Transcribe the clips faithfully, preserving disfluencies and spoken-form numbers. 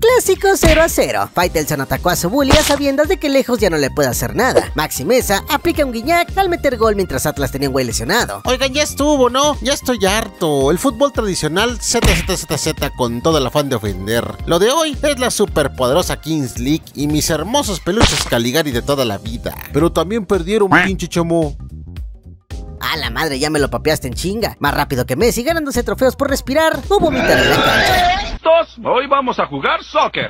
Clásico cero a cero. Faitelson atacó a su bully a sabiendas de que lejos ya no le puede hacer nada. Maxi Mesa aplica un guiñac al meter gol mientras Atlas tenía un güey lesionado. Oigan, ya estuvo, ¿no? Ya estoy harto. El fútbol tradicional Z Z Z Z con todo el afán de ofender. Lo de hoy es la superpoderosa Kings League y mis hermosos peluches Caligari de toda la vida. Pero también perdieron, pinche chamo. A la madre, ya me lo papeaste en chinga. Más rápido que Messi ganándose trofeos por respirar o vomitar en la cancha. Dos, hoy vamos a jugar soccer.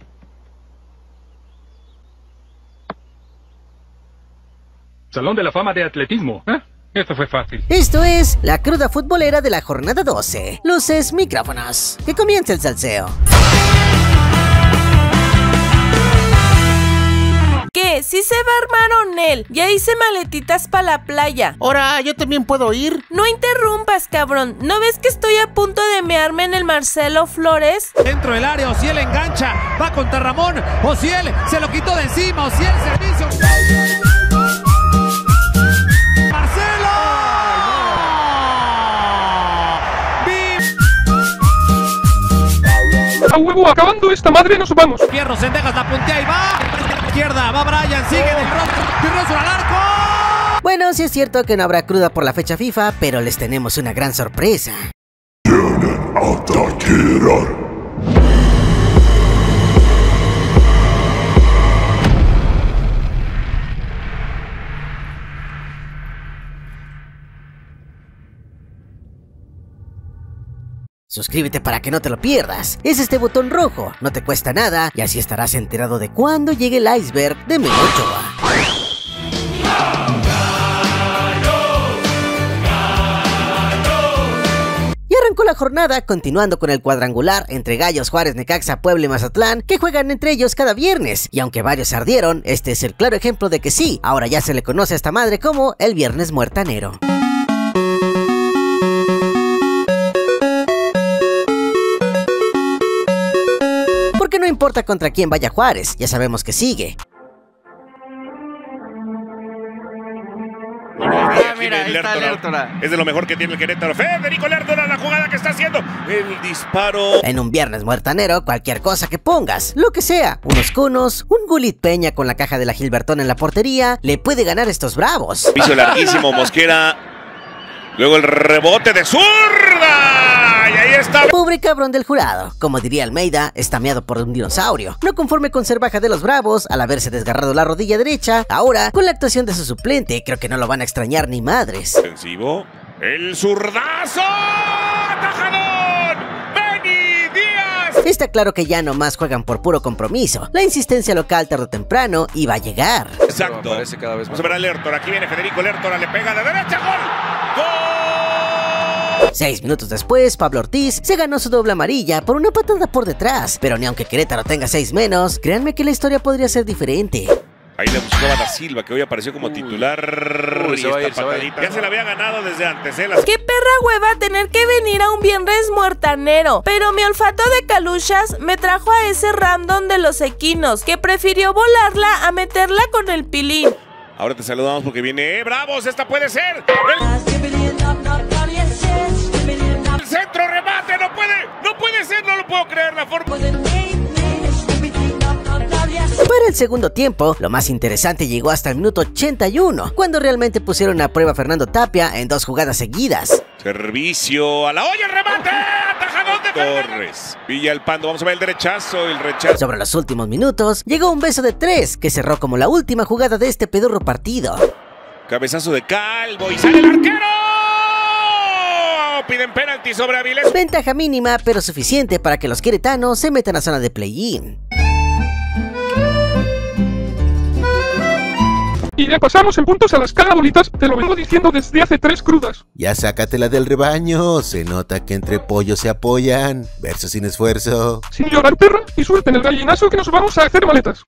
Salón de la fama de atletismo, ¿eh? Esto fue fácil. Esto es la cruda futbolera de la jornada doce. Luces, micrófonos. Que comience el salseo. ¿Qué? ¿Sí se va a armar Onel? Ya hice maletitas para la playa. Ahora, ¿yo también puedo ir? No interrumpas, cabrón. ¿No ves que estoy a punto de mearme en el Marcelo Flores? Dentro del área, Ociel engancha. Va contra Ramón. Ociel se lo quitó de encima. Ociel, servicio. ¡Marcelo! ¡A huevo! Acabando esta madre, nos vamos. Fierro, Sendejas la puntea y va. Izquierda, va Brian, sigue en el rostro. ¡Tiró al arco! Bueno, sí es cierto que no habrá cruda por la fecha FIFA, pero les tenemos una gran sorpresa. Vienen a taquerar. Suscríbete para que no te lo pierdas. Es este botón rojo, no te cuesta nada y así estarás enterado de cuándo llegue el iceberg de Memo Ochoa. Y arrancó la jornada continuando con el cuadrangular entre Gallos, Juárez, Necaxa, Puebla y Mazatlán, que juegan entre ellos cada viernes. Y aunque varios se ardieron, este es el claro ejemplo de que sí, ahora ya se le conoce a esta madre como el Viernes Muertanero. Porque no importa contra quién vaya Juárez, ya sabemos que sigue. Ah, mira, ahí está Lertora. Es de lo mejor que tiene el Querétaro. Federico Lertora, la jugada que está haciendo. El disparo. En un Viernes Muertanero, cualquier cosa que pongas, lo que sea, unos cunos, un Gulit Peña con la caja de la Gilbertón en la portería, le puede ganar a estos bravos. Piso larguísimo, Mosquera. Luego el rebote de zurda. Y ahí está. Pobre cabrón del jurado. Como diría Almeida, está meado por un dinosaurio. No conforme con ser baja de los bravos, al haberse desgarrado la rodilla derecha, ahora, con la actuación de su suplente, creo que no lo van a extrañar ni madres. Defensivo. El zurdazo. ¡Atajadón! ¡Benny Díaz! Está claro que ya nomás juegan por puro compromiso. La insistencia local tarde o temprano iba a llegar. Exacto. Cada vez Vamos a ver a Lertora. Aquí viene Federico Lertora. Le pega de derecha. ¡Gol! ¡Gol! Seis minutos después, Pablo Ortiz se ganó su doble amarilla por una patada por detrás. Pero ni aunque Querétaro tenga seis menos, créanme que la historia podría ser diferente. Ahí le buscaba Da Silva, que hoy apareció como titular. Uy, y esta ir, patadita ya se la había ganado desde antes, ¿eh? Las... Qué perra hueva tener que venir a un Viernes Muertanero. Pero mi olfato de caluchas me trajo a ese random de los equinos, que prefirió volarla a meterla con el pilín. Ahora te saludamos porque viene, ¡eh, bravos! ¡Esta puede ser! El... el centro remate, no puede, no puede ser, no lo puedo creer, la forma... Para el segundo tiempo, lo más interesante llegó hasta el minuto ochenta y uno, cuando realmente pusieron a prueba a Fernando Tapia en dos jugadas seguidas. Servicio a la olla, el remate, atajadón de Torres. Villa el Pando, vamos a ver el derechazo, el rechazo. Sobre los últimos minutos, llegó un beso de tres, que cerró como la última jugada de este pedorro partido. Cabezazo de Calvo y sale el arquero. Piden penalti sobre Avilés. Ventaja mínima, pero suficiente para que los queretanos se metan a zona de play-in. Y ya pasamos en puntos a las carabolitas, te lo vengo diciendo desde hace tres crudas. Ya sácatela del rebaño, se nota que entre pollos se apoyan, verso sin esfuerzo. Sin llorar, perra, y suelten el gallinazo que nos vamos a hacer maletas.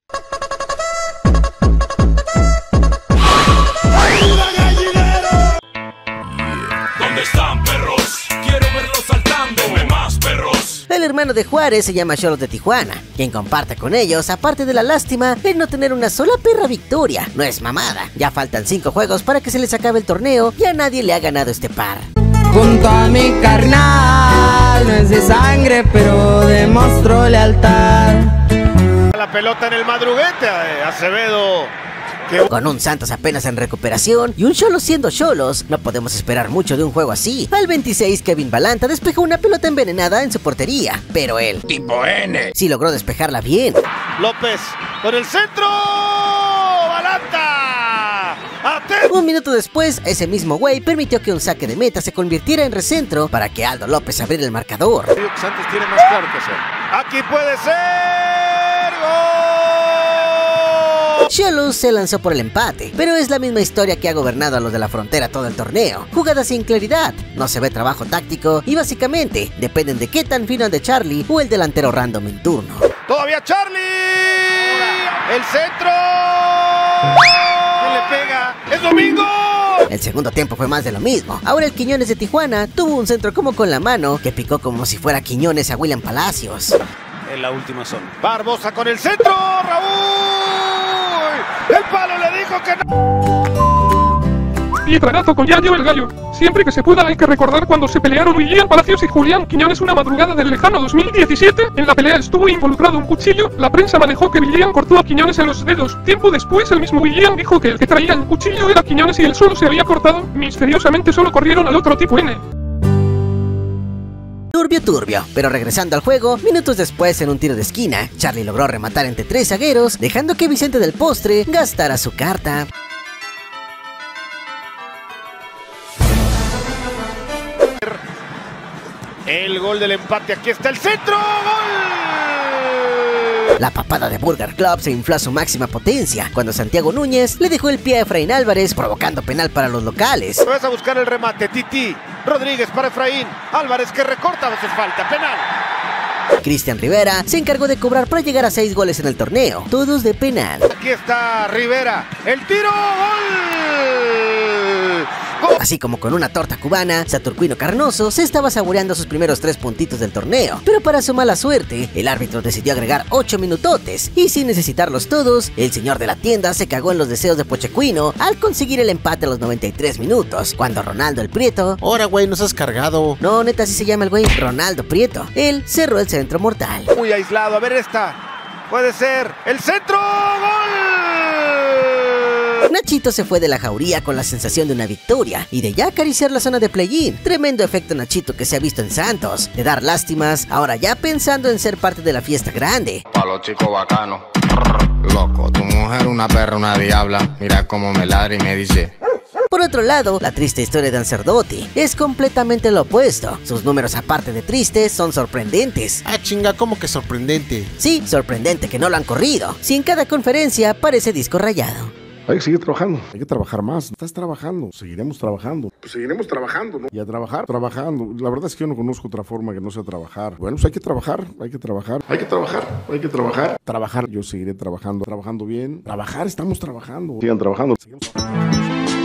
¿Dónde están, perros? Quiero verlos saltando. Deme más, perros. El hermano de Juárez se llama Xolos de Tijuana, quien comparte con ellos, aparte de la lástima de no tener una sola perra victoria. No es mamada, ya faltan cinco juegos para que se les acabe el torneo y a nadie le ha ganado este par. Junto a mi carnal, no es de sangre pero demostró lealtad. la pelota en el madruguete, eh, Acevedo. Con un Santos apenas en recuperación y un Xolos siendo Xolos, no podemos esperar mucho de un juego así. Al veintiséis, Kevin Balanta despejó una pelota envenenada en su portería, pero él, Tipo N. sí logró despejarla bien. López con el centro. Balanta. Atento. Un minuto después, ese mismo güey permitió que un saque de meta se convirtiera en recentro para que Aldo López abriera el marcador. Santos tiene más claro que hacer. Aquí puede ser. ¡Gol! Xolos se lanzó por el empate, pero es la misma historia que ha gobernado a los de la frontera todo el torneo. Jugadas sin claridad, no se ve trabajo táctico y básicamente dependen de qué tan fino ande Charlie o el delantero random en turno. Todavía Charlie. El centro. ¿Quién le pega? ¡Es Domingo! El segundo tiempo fue más de lo mismo. Ahora el Quiñones de Tijuana tuvo un centro como con la mano que picó como si fuera Quiñones a William Palacios. En la última zona. Barbosa con el centro. Raúl. El palo le dijo que no. Pietragazo con Yayo el Gallo. Siempre que se pueda hay que recordar cuando se pelearon William Palacios y Julián Quiñones una madrugada del lejano dos mil diecisiete. En la pelea estuvo involucrado un cuchillo. La prensa manejó que William cortó a Quiñones en los dedos. Tiempo después el mismo William dijo que el que traía el cuchillo era Quiñones y él solo se había cortado. Misteriosamente solo corrieron al otro tipo N. Turbio turbio, pero regresando al juego, minutos después en un tiro de esquina, Charlie logró rematar entre tres zagueros, dejando que Vicente del Postre gastara su carta. El gol del empate, aquí está el centro. ¡Gol! La papada de Burger Club se infló a su máxima potencia cuando Santiago Núñez le dejó el pie a Efraín Álvarez, provocando penal para los locales. Vas a buscar el remate, Titi. Rodríguez para Efraín. Álvarez que recorta, a veces falta, penal. Cristian Rivera se encargó de cobrar para llegar a seis goles en el torneo, todos de penal. Aquí está Rivera. El tiro, gol. Gol. Así como con una torta cubana, Saturcuino Carnoso se estaba saboreando sus primeros tres puntitos del torneo. Pero para su mala suerte, el árbitro decidió agregar ocho minutotes. Y sin necesitarlos todos, el señor de la tienda se cagó en los deseos de Pochequino al conseguir el empate a los noventa y tres minutos, cuando Ronaldo el Prieto... Ahora, güey, nos has cargado. No, neta, así se llama el güey, Ronaldo Prieto. Él cerró el centro mortal. Muy aislado, a ver esta. Puede ser. El centro, gol. Nachito se fue de la jauría con la sensación de una victoria y de ya acariciar la zona de play-in. Tremendo efecto Nachito que se ha visto en Santos, de dar lástimas, ahora ya pensando en ser parte de la fiesta grande. Pa' los chicos bacanos, loco, tu mujer una perra, una diabla, mira cómo me ladra y me dice... Por otro lado, la triste historia de Ancerdotti es completamente lo opuesto. Sus números, aparte de tristes, son sorprendentes. Ah, chinga, ¿cómo que sorprendente? Sí, sorprendente que no lo han corrido. Si en cada conferencia parece disco rayado. Hay que seguir trabajando, hay que trabajar más. Estás trabajando, seguiremos trabajando. Pues seguiremos trabajando, ¿no? Y a trabajar, trabajando. La verdad es que yo no conozco otra forma que no sea trabajar. Bueno, pues hay que trabajar, hay que trabajar. Hay que trabajar, hay que trabajar. Trabajar, yo seguiré trabajando, trabajando bien. Trabajar, estamos trabajando. Sigan trabajando. Seguimos trabajando.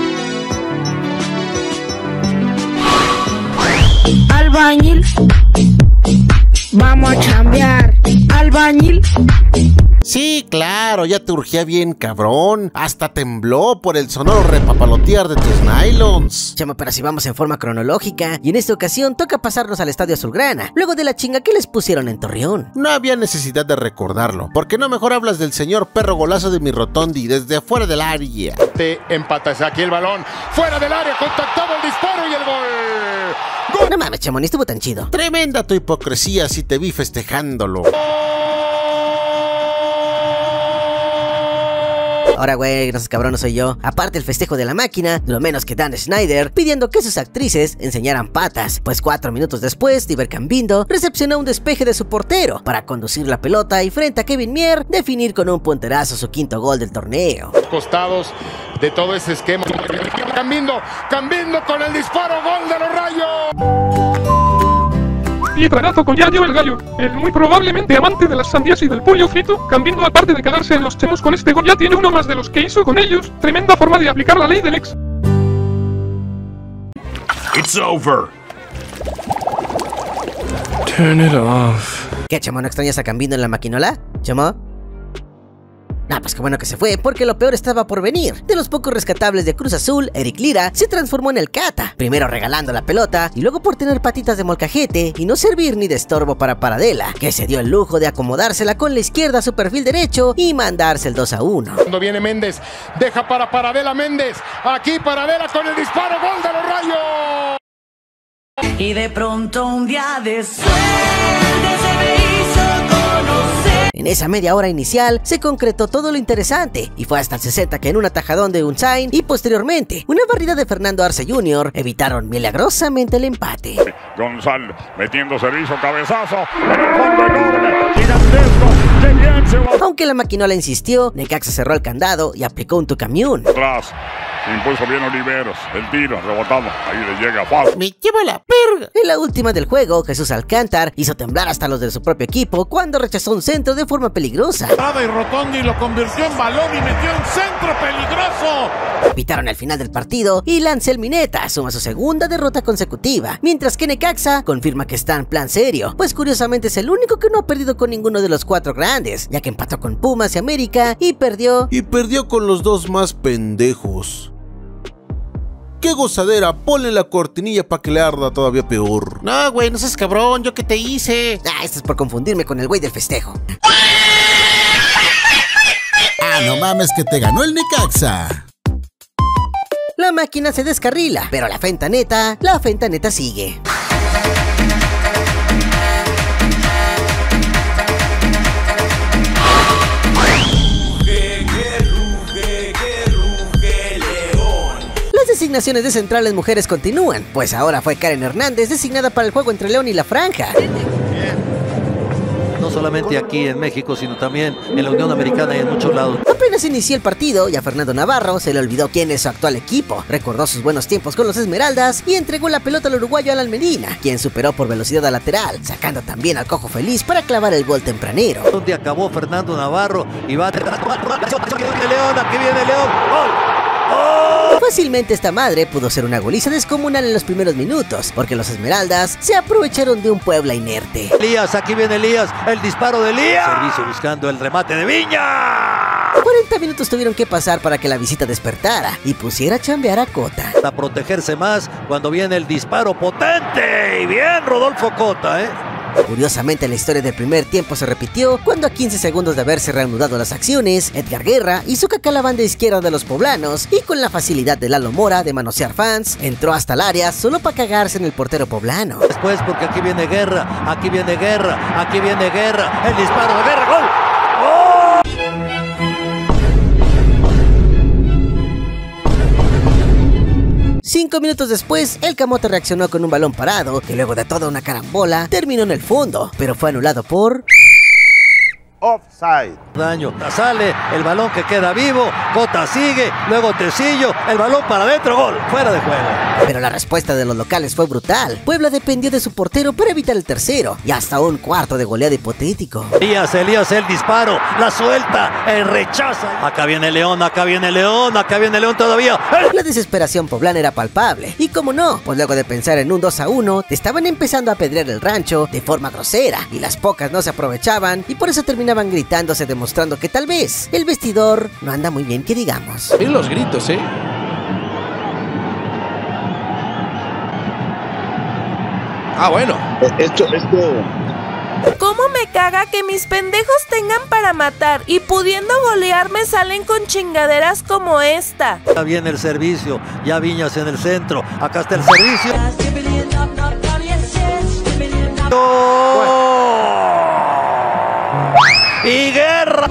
Albañil, vamos a chambear. Albañil. Sí, claro, ya te urgía bien, cabrón. Hasta tembló por el sonoro repapalotear de tus nylons. Chamo, pero si vamos en forma cronológica, y en esta ocasión toca pasarnos al Estadio Azulgrana, luego de la chinga que les pusieron en Torreón. No había necesidad de recordarlo, porque no mejor hablas del señor perro golazo de mi Rotondi desde afuera del área. Te empatas aquí el balón, fuera del área, contactado el disparo y el gol. ¡Gol! No mames, chamo, ni estuvo tan chido. Tremenda tu hipocresía si te vi festejándolo. Ahora, güey, no seas cabrón, no soy yo. Aparte el festejo de la máquina, lo menos que Dan Schneider pidiendo que sus actrices enseñaran patas, pues cuatro minutos después, Diver Cambindo recepcionó un despeje de su portero para conducir la pelota y frente a Kevin Mier definir con un punterazo su quinto gol del torneo. Costados de todo ese esquema. Cambindo, Cambindo con el disparo, gol de los Rayos. Pietragazo con Yayo el Gallo. El muy probablemente amante de las sandías y del pollo frito, Cambindo aparte de cagarse en los chemos con este gol ya tiene uno más de los que hizo con ellos. Tremenda forma de aplicar la ley del ex. It's over. Turn it off. ¿Qué, chamo, no extrañas a Cambindo en la maquinola? ¿Chamo? Ah, pues qué bueno que se fue, porque lo peor estaba por venir. De los pocos rescatables de Cruz Azul, Eric Lira se transformó en el Cata, primero regalando la pelota y luego por tener patitas de molcajete y no servir ni de estorbo para Paradela, que se dio el lujo de acomodársela con la izquierda a su perfil derecho y mandarse el dos a uno. Cuando viene Méndez, deja para Paradela Méndez, aquí Paradela con el disparo, gol de los Rayos. Y de pronto un día de suerte se me hizo conocer. En esa media hora inicial se concretó todo lo interesante y fue hasta el sesenta que en un atajadón de Unzain y posteriormente una barrida de Fernando Arce junior evitaron milagrosamente el empate. González metiendo servicio, cabezazo, en el fondo enorme, gigantesco, que bien se va. Aunque la maquinola insistió, Necaxa cerró el candado y aplicó un tucamión. Atrás, impulso bien Oliveros, el tiro, rebotado, ahí le llega fácil. ¡Me lleva la perga! En la última del juego, Jesús Alcántar hizo temblar hasta los de su propio equipo cuando rechazó un centro de forma peligrosa. Y Rotondi lo convirtió en balón y metió un centro peligroso. Pitaron al final del partido y Lancel Mineta suma su segunda derrota consecutiva, mientras que Necaxa confirma que está en plan serio, pues curiosamente es el único que no ha perdido con ninguno de los cuatro grandes, ya que empató con Pumas y América y perdió... Y perdió con los dos más pendejos. ¡Qué gozadera! Ponle la cortinilla para que le arda todavía peor. No, güey, no seas cabrón, ¿yo qué te hice? Ah, esto es por confundirme con el güey del festejo. Ah, no mames que te ganó el Necaxa. La máquina se descarrila, pero la fentaneta, la fentaneta sigue. Las designaciones de centrales mujeres continúan, pues ahora fue Karen Hernández designada para el juego entre León y La Franja. No solamente aquí en México, sino también en la Unión Americana y en muchos lados. Apenas inició el partido y a Fernando Navarro se le olvidó quién es su actual equipo. Recordó sus buenos tiempos con los Esmeraldas y entregó la pelota al uruguayo Alan Medina, quien superó por velocidad a lateral, sacando también al Cojo Feliz para clavar el gol tempranero. Donde acabó Fernando Navarro y va a... León, aquí viene León, ¡gol! ¡Oh! Fácilmente esta madre pudo ser una goliza descomunal en los primeros minutos, porque los Esmeraldas se aprovecharon de un Puebla inerte. Elías, aquí viene Elías, el disparo de Elías. Servicio buscando el remate de Viña. cuarenta minutos tuvieron que pasar para que la visita despertara y pusiera a chambear a Cota. A protegerse más cuando viene el disparo potente. Y bien, Rodolfo Cota, ¿eh? Curiosamente, la historia del primer tiempo se repitió cuando a quince segundos de haberse reanudado las acciones, Edgar Guerra hizo caca a la banda izquierda de los poblanos y con la facilidad de Lalo Mora de manosear fans, entró hasta el área solo para cagarse en el portero poblano. Después, porque aquí viene Guerra, aquí viene Guerra, aquí viene Guerra, el disparo de Guerra, ¡gol! ¡Oh! Cinco minutos después, el Camote reaccionó con un balón parado, que luego de toda una carambola, terminó en el fondo, pero fue anulado por... offside. Daño, sale el balón que queda vivo, Cota sigue, luego Tecillo, el balón para adentro, gol, fuera de juego. Pero la respuesta de los locales fue brutal. Puebla dependió de su portero para evitar el tercero y hasta un cuarto de goleada hipotético. Elías, Elías, el disparo, la suelta, el rechaza. Acá viene León, acá viene León, acá viene León todavía. La desesperación poblana era palpable. Y como no, pues luego de pensar en un dos a uno, estaban empezando a apedrear el rancho de forma grosera y las pocas no se aprovechaban y por eso terminaban gritándose, demostrando que tal vez el vestidor no anda muy bien que digamos. Y los gritos, ¿eh? Ah, bueno. Esto, esto... ¿Cómo me caga que mis pendejos tengan para matar y pudiendo golearme salen con chingaderas como esta? Ya viene el servicio, ya Viñas en el centro, acá está el servicio. ¡Oh! Y Guerra.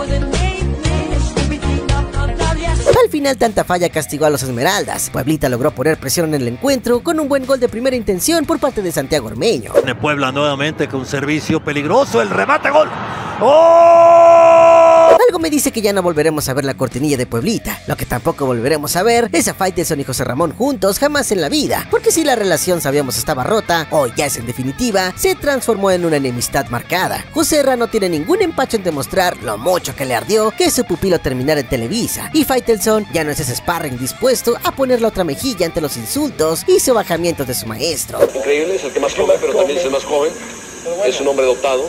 Al final tanta falla castigó a los Esmeraldas. Pueblita logró poner presión en el encuentro con un buen gol de primera intención por parte de Santiago Ormeño. De Puebla nuevamente con servicio peligroso, el remate, gol. ¡Oh! Algo me dice que ya no volveremos a ver la cortinilla de Pueblita. Lo que tampoco volveremos a ver es a Faitelson y José Ramón juntos jamás en la vida. Porque si la relación sabíamos estaba rota, hoy ya es en definitiva, se transformó en una enemistad marcada. José Ra no tiene ningún empacho en demostrar lo mucho que le ardió que su pupilo terminara en Televisa. Y Faitelson ya no es ese sparring dispuesto a poner la otra mejilla ante los insultos y sobajamientos de su maestro. Increíble, es el que más come, pero también es el más joven. Es un hombre dotado.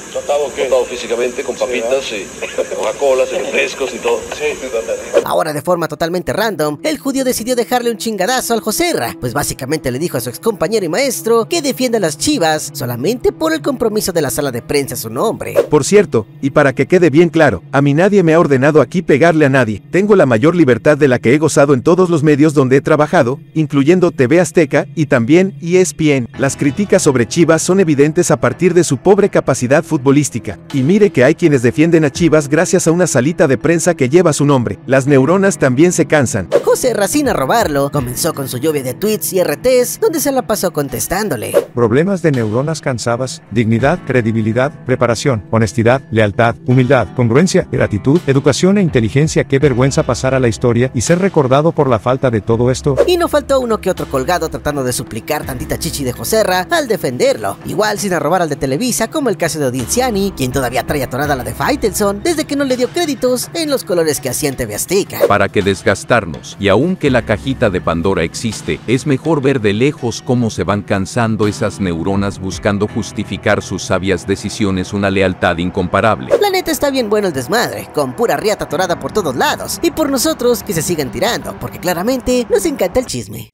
¿Tratado qué? Tratado físicamente, con papitas sí, y Coca-Colas, y refrescos y todo. Sí. Ahora, de forma totalmente random, el judío decidió dejarle un chingadazo al Joserra, pues básicamente le dijo a su excompañero y maestro que defienda a las Chivas solamente por el compromiso de la sala de prensa a su nombre. Por cierto, y para que quede bien claro, a mí nadie me ha ordenado aquí pegarle a nadie. Tengo la mayor libertad de la que he gozado en todos los medios donde he trabajado, incluyendo T V Azteca y también E S P N. Las críticas sobre Chivas son evidentes a partir de su pobre capacidad futbolística. Y mire que hay quienes defienden a Chivas gracias a una salita de prensa que lleva su nombre. Las neuronas también se cansan. Joserra, sin arrobarlo, comenzó con su lluvia de tweets y R Ts, donde se la pasó contestándole. Problemas de neuronas cansadas, dignidad, credibilidad, preparación, honestidad, lealtad, humildad, congruencia, gratitud, educación e inteligencia. Qué vergüenza pasar a la historia y ser recordado por la falta de todo esto. Y no faltó uno que otro colgado tratando de suplicar tantita chichi de Joserra al defenderlo. Igual sin arrobar al de Televisa, como el caso de Odinciani, quien todavía trae atorada la de Faitelson desde que no le dio créditos en los colores que hacía en T V Azteca. Para que desgastarnos, y aunque la cajita de Pandora existe, es mejor ver de lejos cómo se van cansando esas neuronas buscando justificar sus sabias decisiones, una lealtad incomparable. La neta está bien bueno el desmadre, con pura riata atorada por todos lados, y por nosotros que se sigan tirando, porque claramente nos encanta el chisme.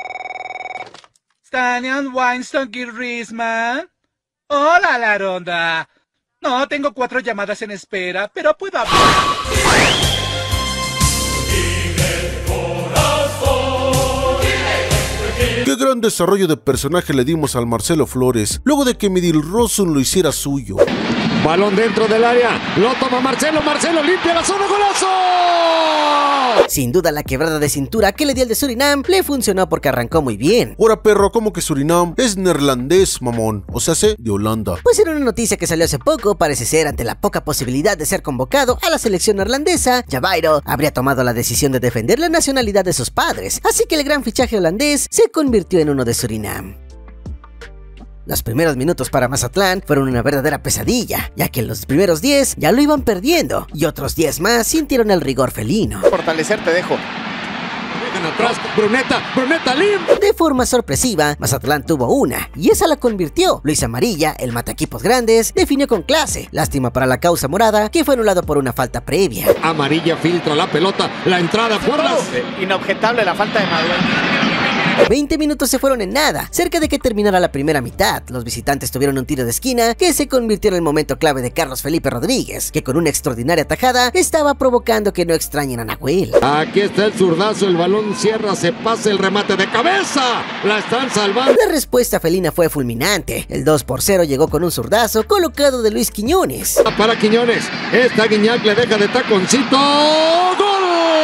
Stanian Weinstein Risman. Hola, la ronda. No, tengo cuatro llamadas en espera, pero puedo hablar. Qué gran desarrollo de personaje le dimos al Marcelo Flores, luego de que Midilrosun lo hiciera suyo. Balón dentro del área, lo toma Marcelo, Marcelo limpia la zona, ¡golazo! Sin duda la quebrada de cintura que le dio el de Surinam le funcionó porque arrancó muy bien. Ahora perro, ¿cómo que Surinam? Es neerlandés, mamón, o sea, sé de Holanda. Pues en una noticia que salió hace poco, parece ser ante la poca posibilidad de ser convocado a la selección neerlandesa, Javairo habría tomado la decisión de defender la nacionalidad de sus padres, así que el gran fichaje holandés se convirtió en uno de Surinam. Los primeros minutos para Mazatlán fueron una verdadera pesadilla, ya que en los primeros diez ya lo iban perdiendo, y otros diez más sintieron el rigor felino. Fortalecer te dejo. Atrás, Bruneta, Bruneta Lim. De forma sorpresiva, Mazatlán tuvo una, y esa la convirtió. Luis Amarilla, el mataequipos grandes, definió con clase. Lástima para la causa morada, que fue anulado por una falta previa. Amarilla filtra la pelota, la entrada por las... Inobjetable la falta de Maduel. veinte minutos se fueron en nada. Cerca de que terminara la primera mitad, los visitantes tuvieron un tiro de esquina que se convirtió en el momento clave de Carlos Felipe Rodríguez, que con una extraordinaria tajada estaba provocando que no extrañen a Nahuel. Aquí está el zurdazo, el balón cierra, se pasa el remate de cabeza. La están salvando. La respuesta felina fue fulminante. El dos por cero llegó con un zurdazo colocado de Luis Quiñones. Para Quiñones, esta Guiñac le deja de taconcito. ¡Gol!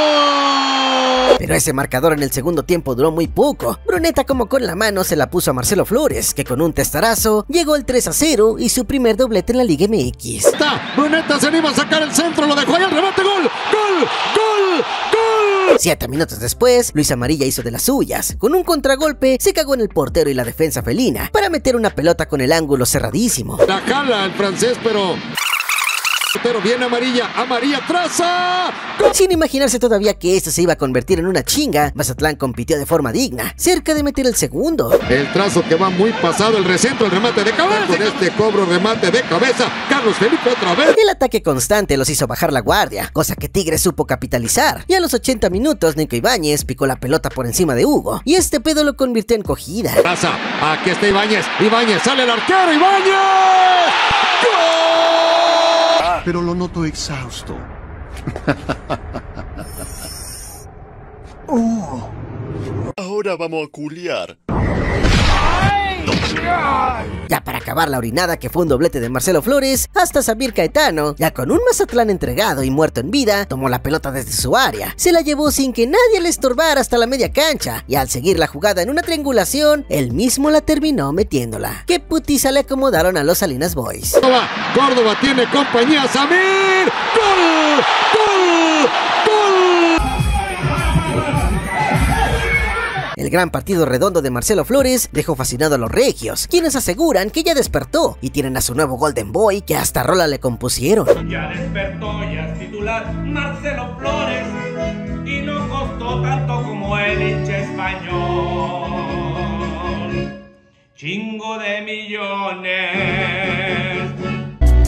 Pero ese marcador en el segundo tiempo duró muy poco. Bruneta, como con la mano, se la puso a Marcelo Flores, que con un testarazo llegó al tres a cero y su primer doblete en la Liga M X. Está, Bruneta se anima a sacar el centro, lo dejó ahí el remate, gol, gol, gol, gol. Siete minutos después, Luis Amarilla hizo de las suyas. Con un contragolpe, se cagó en el portero y la defensa felina para meter una pelota con el ángulo cerradísimo. La jala el francés, pero... Pero viene Amarilla, Amarilla traza. Sin imaginarse todavía que esto se iba a convertir en una chinga, Mazatlán compitió de forma digna, cerca de meter el segundo. El trazo que va muy pasado, el recentro, el remate de cabeza. Con este cobro, remate de cabeza, Carlos Felipe otra vez. El ataque constante los hizo bajar la guardia, cosa que Tigres supo capitalizar. Y a los ochenta minutos, Nico Ibáñez picó la pelota por encima de Hugo, y este pedo lo convirtió en cogida. Pasa, aquí está Ibáñez, Ibáñez, sale el arquero, Ibáñez. ¡Gol! Pero lo noto exhausto. Oh. Ahora vamos a culiar. Ya para acabar la orinada, que fue un doblete de Marcelo Flores, hasta Samir Caetano, ya con un Mazatlán entregado y muerto en vida, tomó la pelota desde su área, se la llevó sin que nadie le estorbara hasta la media cancha, y al seguir la jugada en una triangulación, él mismo la terminó metiéndola. ¡Qué putiza le acomodaron a los Salinas Boys! Córdoba, Córdoba tiene compañía, Samir. ¡Gol! ¡Gol! ¡Gol! El gran partido redondo de Marcelo Flores dejó fascinado a los regios, quienes aseguran que ya despertó y tienen a su nuevo Golden Boy que hasta rola le compusieron. Ya despertó, ya es titular Marcelo Flores y no costó tanto como el hincha español. Chingo de millones.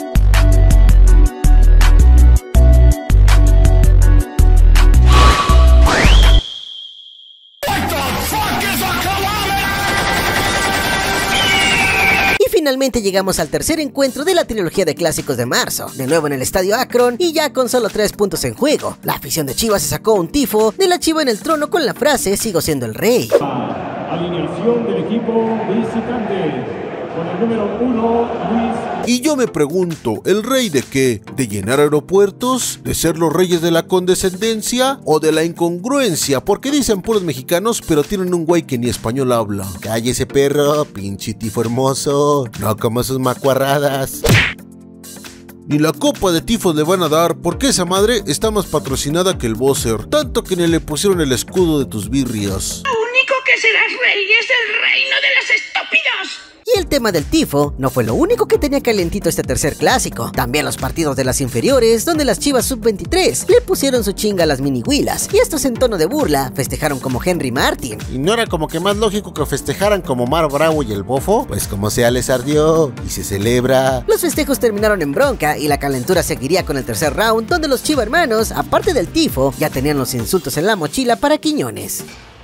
finalmente llegamos al tercer encuentro de la trilogía de clásicos de marzo, de nuevo en el estadio Akron y ya con solo tres puntos en juego. La afición de Chivas se sacó un tifo de la Chiva en el trono con la frase "sigo siendo el rey". Alineación del equipo visitante con el número uno, Luis. Y yo me pregunto, ¿el rey de qué? ¿De llenar aeropuertos? ¿De ser los reyes de la condescendencia? ¿O de la incongruencia? Porque dicen puros mexicanos, pero tienen un güey que ni español habla. Cállese, perro, pinche tifo hermoso. No como sus macuarradas. Ni la copa de tifos le van a dar, porque esa madre está más patrocinada que el Bowser. Tanto que ni le pusieron el escudo de tus birrias. Lo único que serás rey es el reino de los estúpidos. Y el tema del tifo no fue lo único que tenía calientito este tercer clásico. También los partidos de las inferiores, donde las Chivas sub veintitrés le pusieron su chinga a las minihuilas, y estos en tono de burla festejaron como Henry Martin. ¿Y no era como que más lógico que festejaran como Mar Bravo y el Bofo? Pues como sea les ardió, y se celebra. Los festejos terminaron en bronca y la calentura seguiría con el tercer round, donde los Chiva hermanos, aparte del tifo, ya tenían los insultos en la mochila para Quiñones.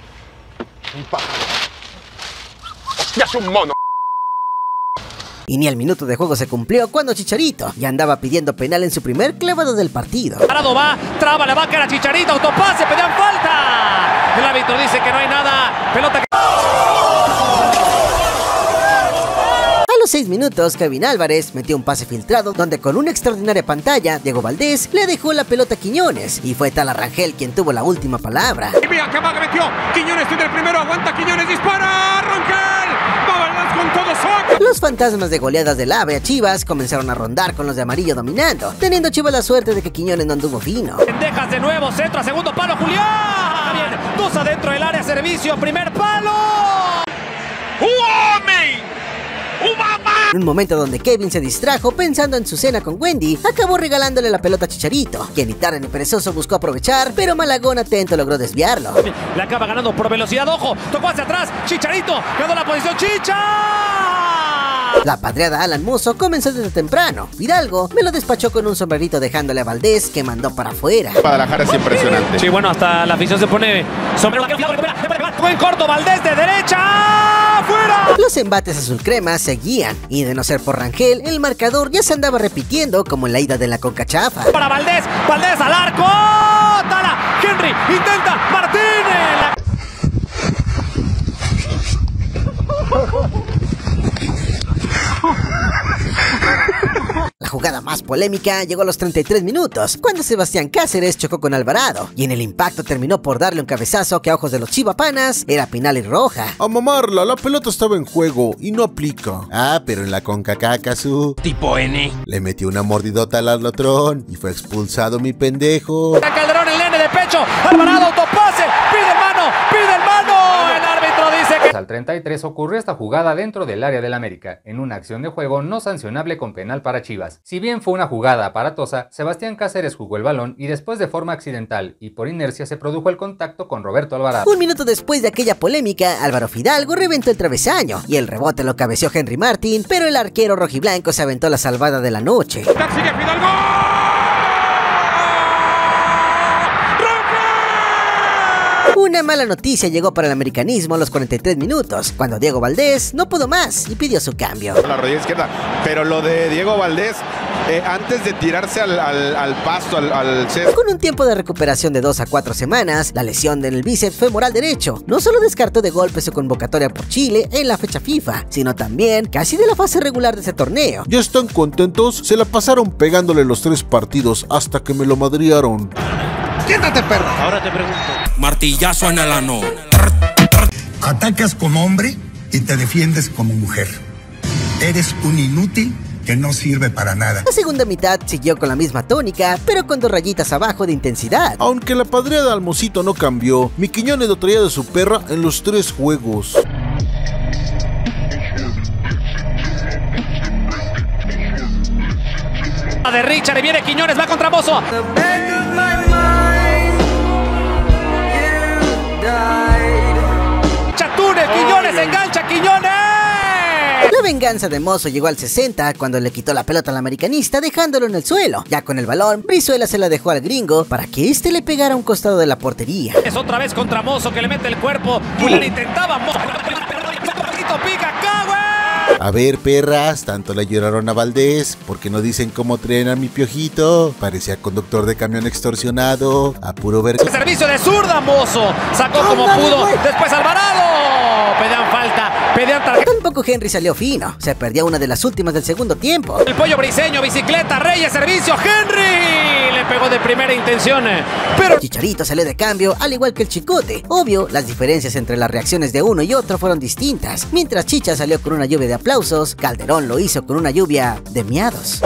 ¡Hostia, es un mono! Y ni el minuto de juego se cumplió cuando Chicharito ya andaba pidiendo penal en su primer clavado del partido. Parado va, traba la vaca, era Chicharito, autopase, pedían falta. El árbitro dice que no hay nada, pelota que... A los seis minutos, Kevin Álvarez metió un pase filtrado donde con una extraordinaria pantalla, Diego Valdés le dejó la pelota a Quiñones y fue tal Rangel quien tuvo la última palabra. Y mira que amaga metió, Quiñones tiene el primero, aguanta Quiñones, dispara, Rangel, va con todo saco. Los fantasmas de goleadas del AVE a Chivas comenzaron a rondar con los de amarillo dominando, teniendo Chivas la suerte de que Quiñones no anduvo fino. Dejas de nuevo, centro a segundo palo, Julián. Bien, dos adentro del área, servicio, primer palo. ¡Hombre! En un momento donde Kevin se distrajo pensando en su cena con Wendy, acabó regalándole la pelota a Chicharito, quien ni tarde ni perezoso buscó aprovechar, pero Malagón atento logró desviarlo. Le acaba ganando por velocidad, ojo, tocó hacia atrás, Chicharito, quedó la posición, Chicha. La padreada Alan Mozo comenzó desde temprano. Hidalgo me lo despachó con un sombrerito dejándole a Valdés, que mandó para afuera. Guadalajara es impresionante. Sí, bueno, hasta la afición se pone sombrero. Buen corto, Valdés de derecha, ¡fuera! Los embates azul crema seguían, y de no ser por Rangel, el marcador ya se andaba repitiendo como en la ida de la Concachafa. Para Valdés, Valdés al arco, Tala, Henry, intenta, Martínez. La jugada más polémica llegó a los treinta y tres minutos, cuando Sebastián Cáceres chocó con Alvarado, y en el impacto terminó por darle un cabezazo que a ojos de los chivapanas era penal y roja. A mamarla, la pelota estaba en juego y no aplica. Ah, pero en la CONCACAF, su tipo N le metió una mordidota al Arlotrón y fue expulsado mi pendejo. Calderón, el nene de pecho, Alvarado, autopase, pide mano, pide el mano, el árbitro dice que... Al treinta y tres ocurrió esta jugada dentro del área del América, en una acción de juego no sancionable con penal para Chivas. Si bien fue una jugada aparatosa, Sebastián Cáceres jugó el balón y después de forma accidental y por inercia se produjo el contacto con Roberto Alvarado. Un minuto después de aquella polémica, Álvaro Fidalgo reventó el travesaño y el rebote lo cabeceó Henry Martin, pero el arquero rojiblanco se aventó la salvada de la noche. ¡Sigue Fidalgo! Una mala noticia llegó para el americanismo a los cuarenta y tres minutos, cuando Diego Valdés no pudo más y pidió su cambio. La rodilla izquierda, pero lo de Diego Valdés, eh, antes de tirarse al, al, al pasto, al, al césped. Con un tiempo de recuperación de dos a cuatro semanas, la lesión en el bíceps femoral derecho no solo descartó de golpe su convocatoria por Chile en la fecha FIFA, sino también casi de la fase regular de ese torneo. ¿Ya están contentos? Se la pasaron pegándole los tres partidos hasta que me lo madrearon. ¡Siéntate, perro! Ahora te pregunto. Martillazo en el ano. Atacas como hombre y te defiendes como mujer. Eres un inútil que no sirve para nada. La segunda mitad siguió con la misma tónica, pero con dos rayitas abajo de intensidad. Aunque la padreada al Mosito no cambió, mi Quiñones lo traía de su perra en los tres juegos. De Richard y viene Quiñones, va contra Mozo. Chatune, Quiñones, engancha, Quiñones. La venganza de Mozo llegó al sesenta cuando le quitó la pelota al americanista dejándolo en el suelo. Ya con el balón, Brizuela se la dejó al gringo para que este le pegara a un costado de la portería. Es otra vez contra Mozo que le mete el cuerpo. Julián intentaba Mozo. Pica acá, güey. A ver, perras, tanto le lloraron a Valdés, porque no dicen cómo traen a mi Piojito. Parecía conductor de camión extorsionado, a puro ver... Servicio de zurda, mozo. Sacó como pudo. Después Alvarado. Pedían falta, pedían tarjeta. Tampoco Henry salió fino. Se perdió una de las últimas del segundo tiempo. El pollo briseño, bicicleta, Reyes, servicio. Henry le pegó de primera intención. Pero Chicharito salió de cambio, al igual que el Chicote. Obvio, las diferencias entre las reacciones de uno y otro fueron distintas. Mientras Chicha salió con una lluvia de aplausos, Calderón lo hizo con una lluvia de miados.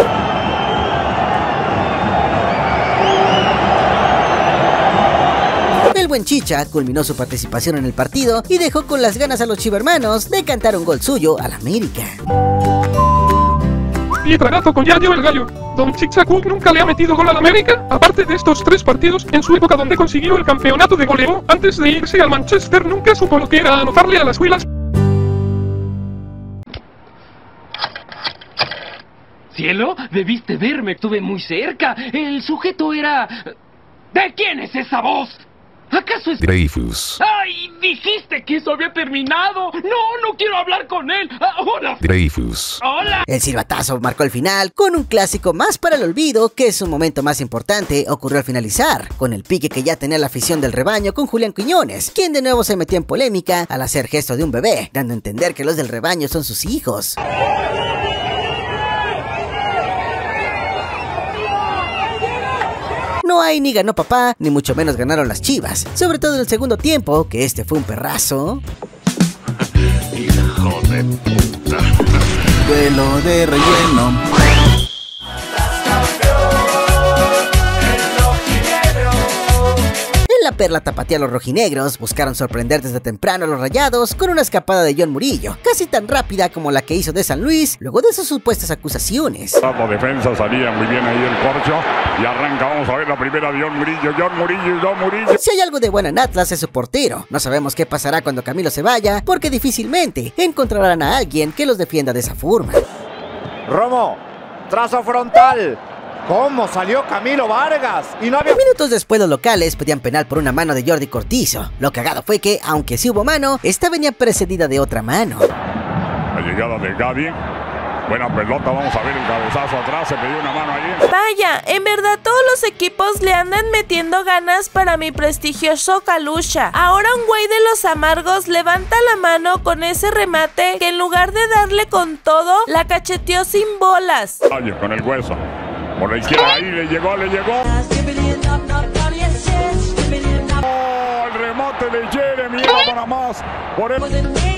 El buen Chicha culminó su participación en el partido y dejó con las ganas a los chivermanos de cantar un gol suyo al América. Piedra gato con Yayo el gallo. Don Chicha Cook nunca le ha metido gol al América, aparte de estos tres partidos, en su época donde consiguió el campeonato de goleo, antes de irse al Manchester nunca supo lo que era anotarle a las Huilas. Cielo, debiste verme, estuve muy cerca. El sujeto era... ¿De quién es esa voz? ¿Acaso es... Dreyfus? ¡Ay! Dijiste que eso había terminado. No, no quiero hablar con él. ¡Hola! Dreyfus. ¡Hola! El silbatazo marcó el final con un clásico más para el olvido, que su momento más importante ocurrió al finalizar, con el pique que ya tenía la afición del rebaño con Julián Quiñones, quien de nuevo se metió en polémica al hacer gesto de un bebé, dando a entender que los del rebaño son sus hijos. No hay ni ganó papá, ni mucho menos ganaron las Chivas, sobre todo en el segundo tiempo, que este fue un perrazo. Hijo de puta. Duelo de relleno. La Perla tapatía a los rojinegros, buscaron sorprender desde temprano a los Rayados con una escapada de John Murillo, casi tan rápida como la que hizo de San Luis, luego de sus supuestas acusaciones. La defensa salía muy bien ahí el corcho, y arranca, vamos a ver la primera de John Murillo, John Murillo, John Murillo. Si hay algo de bueno en Atlas es su portero, no sabemos qué pasará cuando Camilo se vaya, porque difícilmente encontrarán a alguien que los defienda de esa forma. Romo, trazo frontal. ¿Cómo salió Camilo Vargas? Y no había... Minutos después los locales pedían penal por una mano de Jordi Cortizo. Lo cagado fue que, aunque sí hubo mano, esta venía precedida de otra mano. La llegada de Gaby. Buena pelota, vamos a ver el cabezazo atrás, se pidió una mano allí. Vaya, en verdad todos los equipos le andan metiendo ganas para mi prestigioso Kalusha. Ahora un güey de los amargos levanta la mano con ese remate que en lugar de darle con todo, la cacheteó sin bolas. Ay, con el hueso. Por la izquierda ahí, le llegó, le llegó. Oh, el remate de Jeremy, para más. Por el...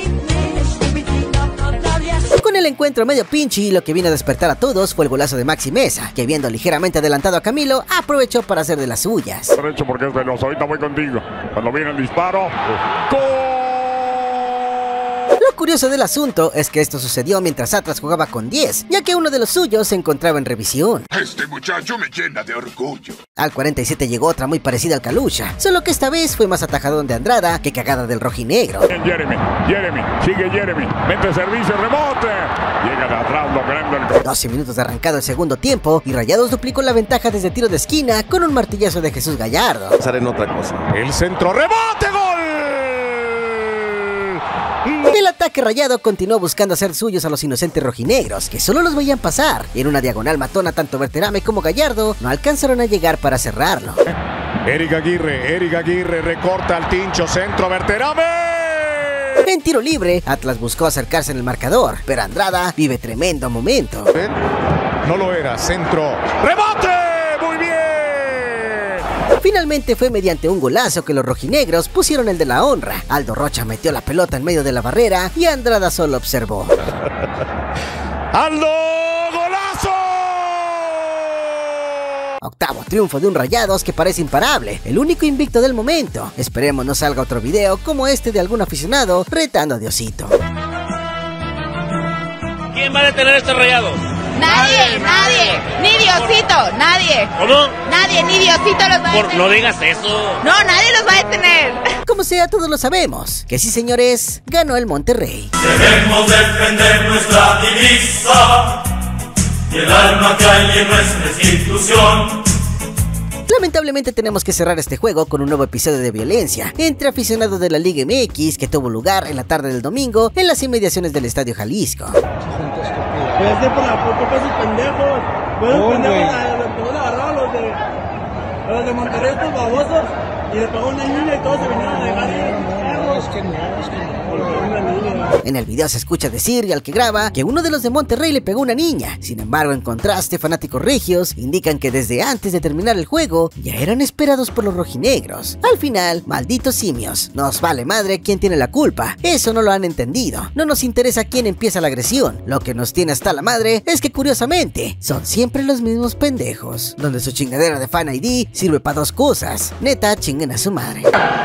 Con el encuentro medio pinche, lo que vino a despertar a todos fue el golazo de Maxi Mesa, que viendo ligeramente adelantado a Camilo, aprovechó para hacer de las suyas. Derecho porque es veloz, ahorita voy contigo. Cuando viene el disparo, ¡gol! Lo curioso del asunto es que esto sucedió mientras Atlas jugaba con diez, ya que uno de los suyos se encontraba en revisión. Este muchacho me llena de orgullo. Al cuarenta y siete llegó otra muy parecida al Kalusha, solo que esta vez fue más atajadón de Andrada que cagada del rojinegro. Jeremy, Jeremy, sigue Jeremy, mete servicio, rebote. Llega de atrás, lo prende el... doce minutos de arrancado el segundo tiempo y Rayados duplicó la ventaja desde tiro de esquina con un martillazo de Jesús Gallardo. Pensar en otra cosa. El centro, rebote, gol. El ataque Rayado continuó buscando hacer suyos a los inocentes rojinegros, que solo los veían pasar. En una diagonal matona tanto Berterame como Gallardo no alcanzaron a llegar para cerrarlo. Eric Aguirre, Eric Aguirre recorta al tincho, centro, Berterame. En tiro libre, Atlas buscó acercarse en el marcador, pero Andrada vive tremendo momento. No lo era, centro, ¡rebote! ¡Muy bien! Finalmente fue mediante un golazo que los rojinegros pusieron el de la honra. Aldo Rocha metió la pelota en medio de la barrera y Andrada solo observó. ¡Aldo! ¡Golazo! Octavo triunfo de un Rayados que parece imparable, el único invicto del momento. Esperemos no salga otro video como este de algún aficionado retando a Diosito. ¿Quién va a detener a este Rayados? Nadie, nadie, ni Diosito, nadie. ¿Cómo? Nadie, ni Diosito los va a Por, detener. no digas eso. No, nadie los va a detener. Como sea, todos lo sabemos. Que sí, señores, ganó el Monterrey. Debemos defender nuestra divisa y el alma que hay en nuestra institución. Lamentablemente tenemos que cerrar este juego con un nuevo episodio de violencia entre aficionados de la Liga M X que tuvo lugar en la tarde del domingo en las inmediaciones del Estadio Jalisco. Puede ser por la culpa de esos pendejos. Fueron oh, pendejos, le empezó a agarrar a los de, a los de Monterrey, estos babosos, y le pegó una niña y todos se vinieron a dejar ir. No, es que no, es que no. En el video se escucha decir al que graba que uno de los de Monterrey le pegó a una niña. Sin embargo, en contraste, fanáticos regios indican que desde antes de terminar el juego ya eran esperados por los rojinegros. Al final, malditos simios, nos vale madre quién tiene la culpa. Eso no lo han entendido. No nos interesa quién empieza la agresión. Lo que nos tiene hasta la madre es que curiosamente son siempre los mismos pendejos, donde su chingadera de Fan I D sirve para dos cosas. Neta, chinguen a su madre.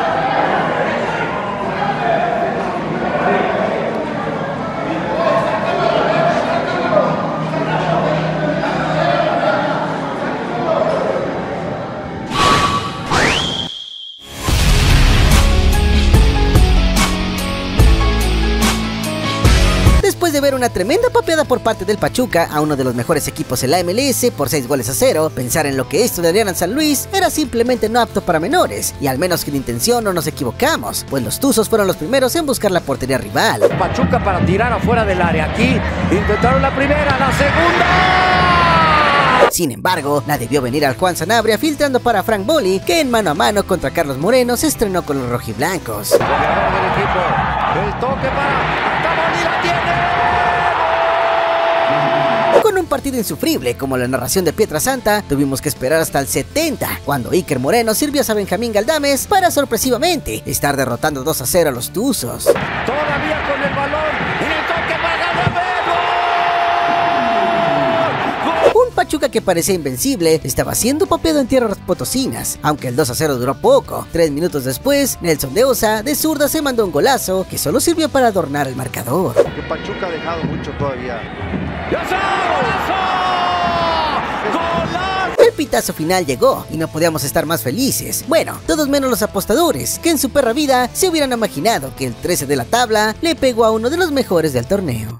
Después de ver una tremenda papeada por parte del Pachuca a uno de los mejores equipos en la M L S por seis goles a cero, pensar en lo que esto darían en San Luis era simplemente no apto para menores, y al menos que en intención no nos equivocamos, pues los Tuzos fueron los primeros en buscar la portería rival. Pachuca para tirar afuera del área, aquí intentaron la primera, la segunda. Sin embargo, la debió venir al Juan Sanabria filtrando para Frank Boli, que en mano a mano contra Carlos Moreno se estrenó con los rojiblancos. El toque para Boli, la tiene. Con un partido insufrible como la narración de Pietrasanta, tuvimos que esperar hasta el setenta, cuando Iker Moreno sirvió a Benjamín Galdames para sorpresivamente estar derrotando dos a cero a los Tuzos. Todavía con el balón, y el toque para Galdames. Un Pachuca que parecía invencible estaba haciendo papeado en tierras potosinas, aunque el dos a cero duró poco. Tres minutos después, Nelson de Osa de zurda se mandó un golazo que solo sirvió para adornar el marcador. Que Pachuca ha dejado mucho todavía. El pitazo final llegó y no podíamos estar más felices. Bueno, todos menos los apostadores, que en su perra vida se hubieran imaginado que el trece de la tabla le pegó a uno de los mejores del torneo.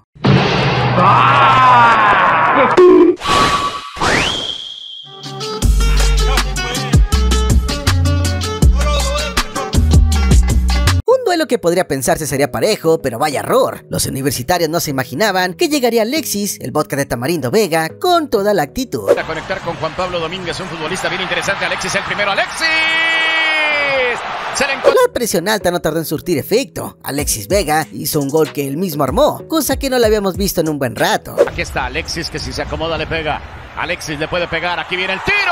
Lo que podría pensarse sería parejo, pero vaya error. Los universitarios no se imaginaban que llegaría Alexis, el vodka de Tamarindo Vega, con toda la actitud. A conectar con Juan Pablo Domínguez, un futbolista bien interesante. Alexis el primero, Alexis. Se le la presión alta no tardó en surtir efecto. Alexis Vega hizo un gol que él mismo armó, cosa que no lo habíamos visto en un buen rato. Aquí está Alexis, que si se acomoda le pega. Alexis le puede pegar, aquí viene el tiro.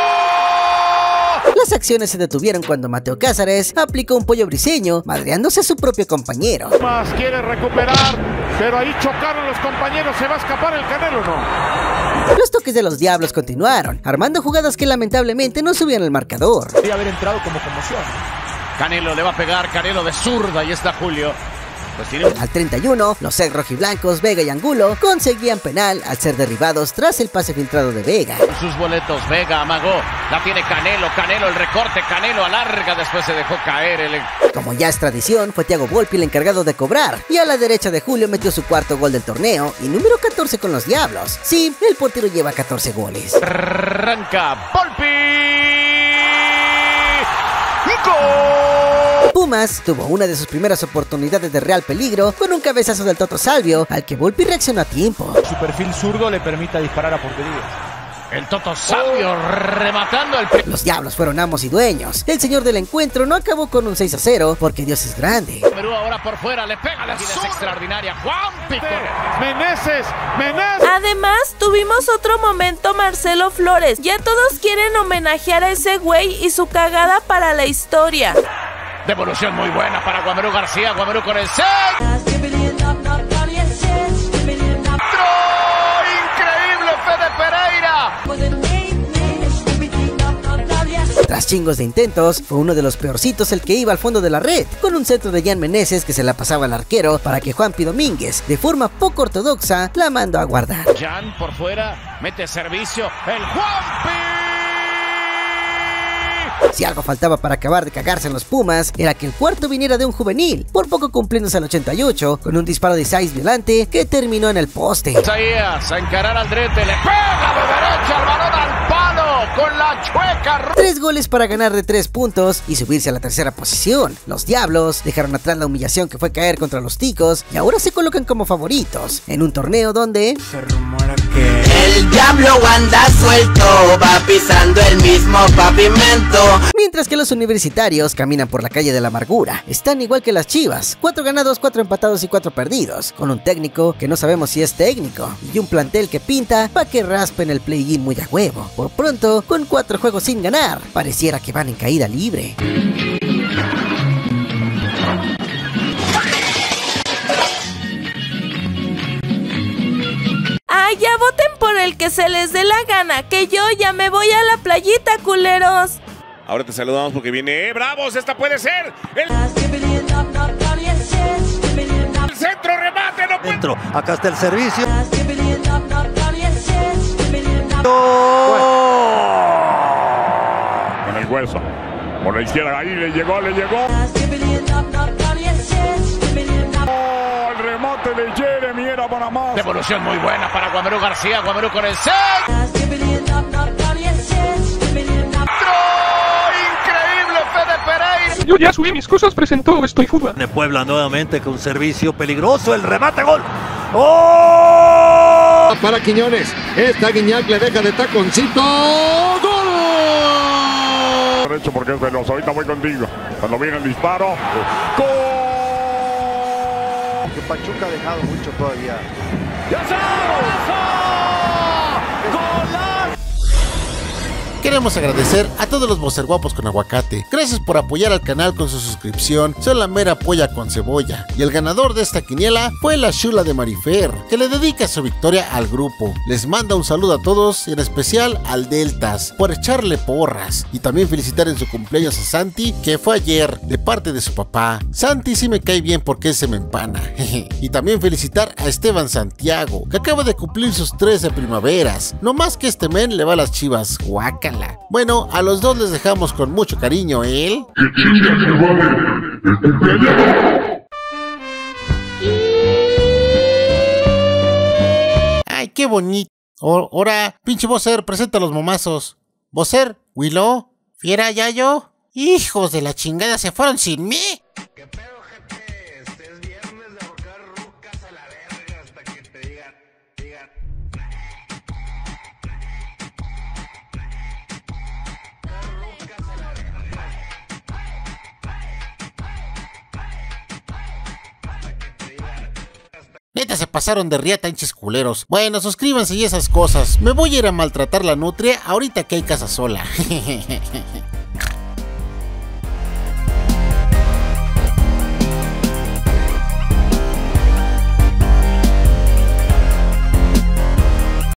Las acciones se detuvieron cuando Mateo Cázares aplicó un pollo briseño, madreándose a su propio compañero. Más quiere recuperar, pero ahí chocaron los compañeros, ¿se va a escapar el Canelo o no? Los toques de los Diablos continuaron, armando jugadas que lamentablemente no subían el marcador. Podría haber entrado como conmoción. Canelo le va a pegar, Canelo de zurda, y está Julio. Pues tiene... Al treinta y uno, los ex rojiblancos Vega y Angulo conseguían penal al ser derribados tras el pase filtrado de Vega. Sus boletos, Vega amagó, la tiene Canelo, Canelo el recorte, Canelo alarga, después se dejó caer el... Como ya es tradición, fue Thiago Volpi el encargado de cobrar, y a la derecha de Julio metió su cuarto gol del torneo y número catorce con los Diablos. Sí, el portero lleva catorce goles. Arranca Volpi. ¡Gol! Pumas tuvo una de sus primeras oportunidades de real peligro con un cabezazo del Toto Salvio, al que Volpi reaccionó a tiempo. Su perfil zurdo le permite disparar a portería. El Toto Salvio rematando el... Los Diablos fueron amos y dueños. El señor del encuentro no acabó con un seis a cero porque Dios es grande. Perú ahora por fuera, le pega, la es extraordinaria. Juan Pico. Meneses, Meneses. Además, tuvimos otro momento Marcelo Flores. Ya todos quieren homenajear a ese güey y su cagada para la historia. Devolución muy buena para Guamerú García, Guamerú con el seis. ¡Increíble, Fede Pereira! Tras chingos de intentos, fue uno de los peorcitos el que iba al fondo de la red, con un centro de Jan Meneses que se la pasaba al arquero para que Juanpi Domínguez, de forma poco ortodoxa, la mandó a guardar. Jan por fuera, mete servicio, el Juanpi. Si algo faltaba para acabar de cagarse en los Pumas, era que el cuarto viniera de un juvenil, por poco cumpliéndose al ochenta y ocho, con un disparo de Saiz Violante que terminó en el poste. Isaías a encarar al Drete, le pega de derecha al balón al palo. con la chueca. Tres goles para ganar de tres puntos y subirse a la tercera posición. Los Diablos dejaron atrás la humillación que fue caer contra los Ticos y ahora se colocan como favoritos en un torneo donde se rumora que el diablo anda suelto, va pisando el mismo pavimento. Mientras que los universitarios caminan por la calle de la amargura. Están igual que las Chivas, cuatro ganados, cuatro empatados y cuatro perdidos, con un técnico que no sabemos si es técnico y un plantel que pinta pa' que raspen el play-in muy a huevo. Por pronto, con cuatro juegos sin ganar, pareciera que van en caída libre. ¡Ay, ya voten por el que se les dé la gana! ¡Que yo ya me voy a la playita, culeros! Ahora te saludamos porque viene eh, ¡Bravos! ¡Esta puede ser! ¡El, el centro remate! ¡No puede! Dentro, acá está el servicio. Con el hueso. Por la izquierda, ahí le llegó, le llegó. Oh, el remate de Jeremy era para más. Devolución muy buena para Guamerú García. Guamerú con el set. Yo ya subí mis cosas, presentó Estoy Fuga. De Puebla nuevamente con servicio peligroso, el remate, gol. ¡Oh! Para Quiñones, esta Guiñac le deja de taconcito. ¡Gol! Derecho porque es veloz, ahorita voy contigo. Cuando viene el disparo. ¡Gol! Que Pachuca ha dejado mucho todavía. ¡Ya está! ¡Golazo! Queremos agradecer a todos los vocer guapos con aguacate. Gracias por apoyar al canal con su suscripción. Son la mera polla con cebolla. Y el ganador de esta quiniela fue la chula de Marifer, que le dedica su victoria al grupo. Les manda un saludo a todos, y en especial al Deltas, por echarle porras. Y también felicitar en su cumpleaños a Santi, que fue ayer, de parte de su papá. Santi sí me cae bien porque se me empana. Y también felicitar a Esteban Santiago, que acaba de cumplir sus trece primaveras. No más que este men le va a las Chivas. Guácala. Bueno, a los dos les dejamos con mucho cariño el... ¡Que chinga se vale! ¡El cumpleaños! ¡Ay, qué bonito! Ahora, pinche vocer, presenta a los momazos. Vocer, Willow, Fiera, Yayo. ¡Hijos de la chingada, se fueron sin mí! ¿Qué pedo, gente? Este es viernes de ahorcar rucas a la verga hasta que te digan, digan... Neta se pasaron de riata, hinches culeros. Bueno, suscríbanse y esas cosas. Me voy a ir a maltratar la nutria ahorita que hay casa sola.